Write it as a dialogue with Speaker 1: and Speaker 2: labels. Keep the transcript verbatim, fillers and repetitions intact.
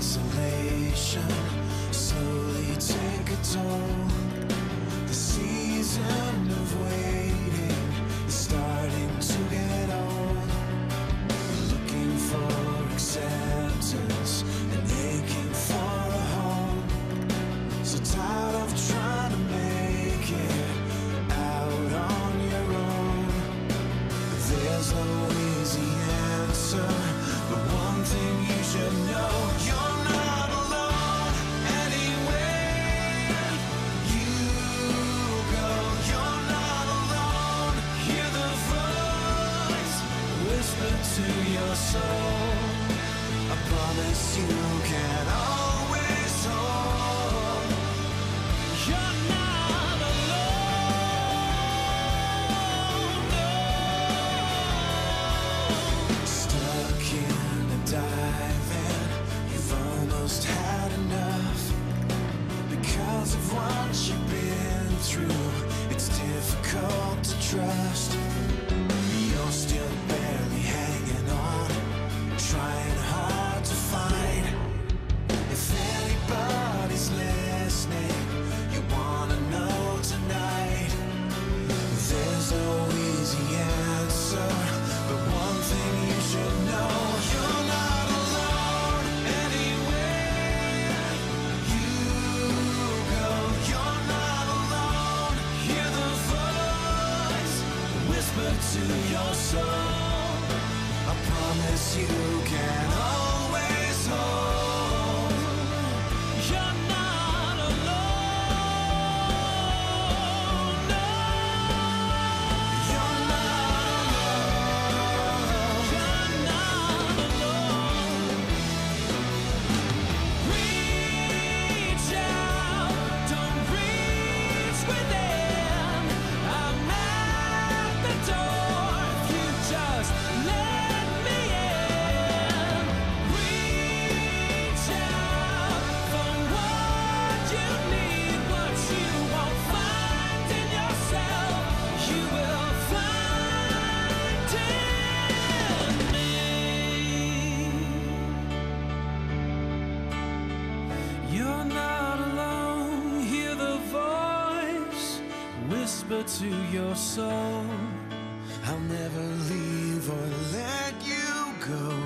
Speaker 1: isolation slowly take a toll. The season of waiting is starting to get old. Looking for acceptance and aching for a home. So tired of trying to make it out on your own. There's no easy answer, but one thing you should know: you're not alone anywhere you go. You're not alone. Hear the voice whisper to your soul. I promise you can always hold. You're not alone, no. Stuck in a dive-in, you've almost had enough. Because of what you've been through, it's difficult to trust. You're still barely hanging on, trying hard to find. If anybody's listening, you wanna know tonight. There's no easy answer, but one thing you should know: you're not alone anywhere you go. You're not alone. Hear the voice whisper to your soul. I promise you can always hold. You're not alone, no. You're not alone. You're not alone. Reach out, don't reach within. I'm at the door if you just let me in. Reach out for what you need, what you won't find in yourself, you will find in me. You're not alone. Hear the voice whisper to your soul. I'll never leave or let you go.